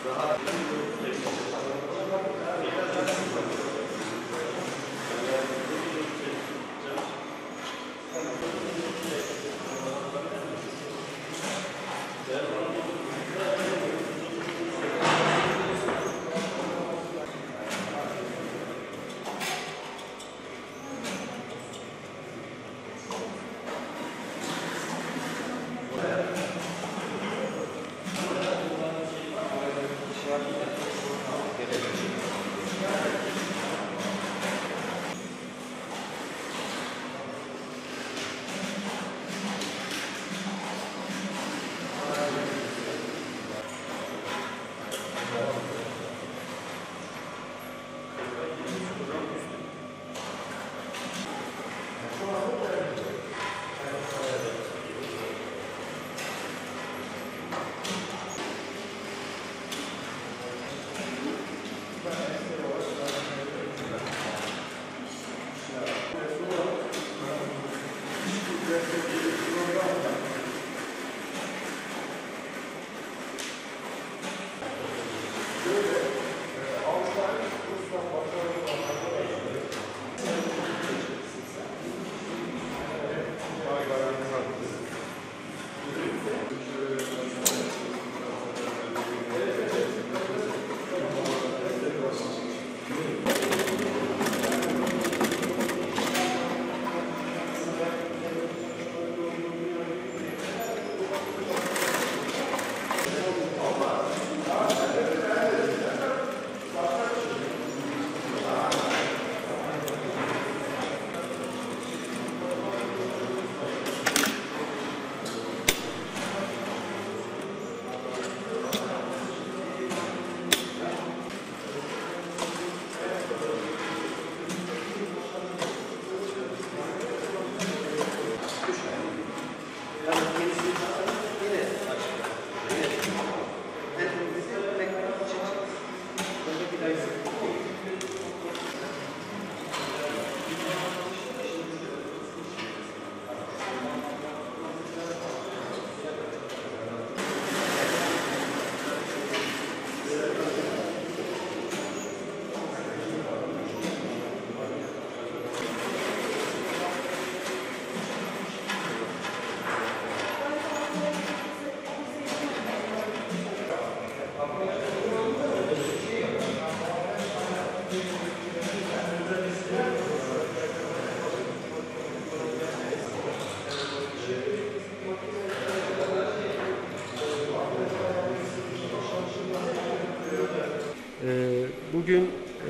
Bugün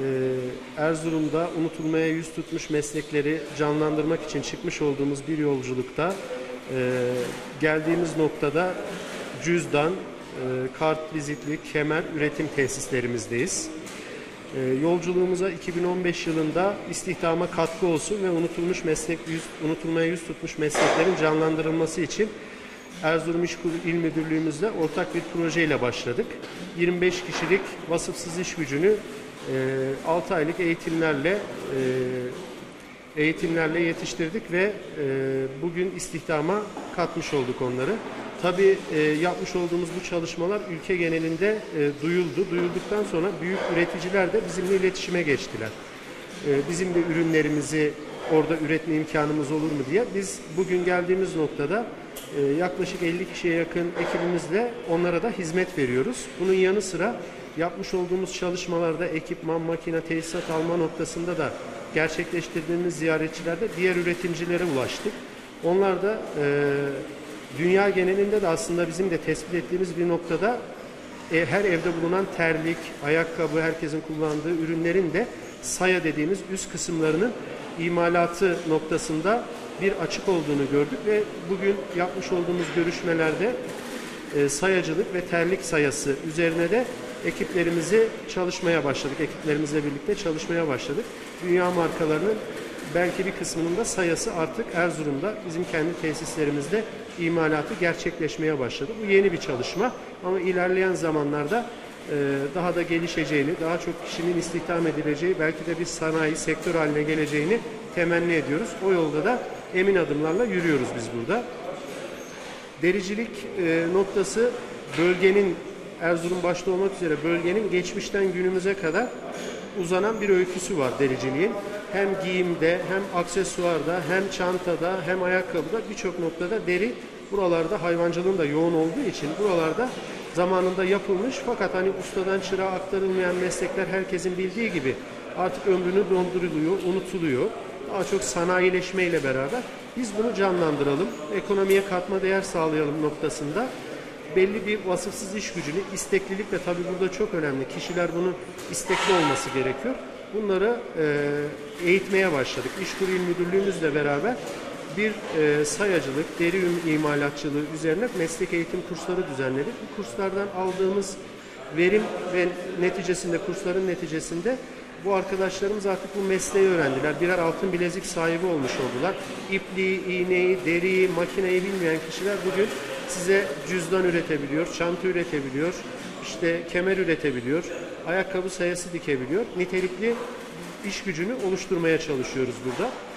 Erzurum'da unutulmaya yüz tutmuş meslekleri canlandırmak için çıkmış olduğumuz bir yolculukta geldiğimiz noktada cüzdan, kart, vizitlik, kemer üretim tesislerimizdeyiz. Yolculuğumuza 2015 yılında istihdama katkı olsun ve unutulmaya yüz tutmuş mesleklerin canlandırılması için Erzurum İşkur İl Müdürlüğümüzle ortak bir projeyle başladık. 25 kişilik vasıfsız iş gücünü 6 aylık eğitimlerle yetiştirdik ve bugün istihdama katmış olduk onları. Tabii yapmış olduğumuz bu çalışmalar ülke genelinde duyuldu. Duyulduktan sonra büyük üreticiler de bizimle iletişime geçtiler. Bizim de ürünlerimizi orada üretme imkanımız olur mu diye. Biz bugün geldiğimiz noktada yaklaşık 50 kişiye yakın ekibimizle onlara da hizmet veriyoruz. Bunun yanı sıra yapmış olduğumuz çalışmalarda ekipman, makine, tesisat alma noktasında da gerçekleştirdiğimiz ziyaretçilerde diğer üretimcilere ulaştık. Onlar da dünya genelinde de aslında bizim de tespit ettiğimiz bir noktada her evde bulunan terlik, ayakkabı, herkesin kullandığı ürünlerin de saya dediğimiz üst kısımlarının imalatı noktasında bir açık olduğunu gördük ve bugün yapmış olduğumuz görüşmelerde sayacılık ve terlik sayası üzerine de ekiplerimizle birlikte çalışmaya başladık. Dünya markalarının belki bir kısmının da sayası artık Erzurum'da bizim kendi tesislerimizde imalatı gerçekleşmeye başladı. Bu yeni bir çalışma ama ilerleyen zamanlarda daha da gelişeceğini, daha çok kişinin istihdam edileceği, belki de bir sanayi, sektör haline geleceğini temenni ediyoruz. O yolda da emin adımlarla yürüyoruz biz burada. Dericilik noktası bölgenin, Erzurum başta olmak üzere bölgenin geçmişten günümüze kadar uzanan bir öyküsü var dericiliğin. Hem giyimde, hem aksesuarda, hem çantada, hem ayakkabıda birçok noktada deri buralarda hayvancılığın da yoğun olduğu için buralarda zamanında yapılmış fakat hani ustadan çırağa aktarılmayan meslekler herkesin bildiği gibi artık ömrünü dolduruluyor, unutuluyor. Daha çok sanayileşmeyle beraber biz bunu canlandıralım, ekonomiye katma değer sağlayalım noktasında belli bir vasıfsız iş gücünü, isteklilik de tabii burada çok önemli. Kişiler bunun istekli olması gerekiyor. Bunları eğitmeye başladık. İşkur İl Müdürlüğümüzle beraber bir sayacılık, deri imalatçılığı üzerine meslek eğitim kursları düzenledik. Bu kurslardan aldığımız verim ve neticesinde, kursların neticesinde bu arkadaşlarımız artık bu mesleği öğrendiler. Birer altın bilezik sahibi olmuş oldular. İpliği, iğneyi, deriyi, makineyi bilmeyen kişiler bugün size cüzdan üretebiliyor, çanta üretebiliyor, işte kemer üretebiliyor, ayakkabı sayısı dikebiliyor. Nitelikli iş gücünü oluşturmaya çalışıyoruz burada.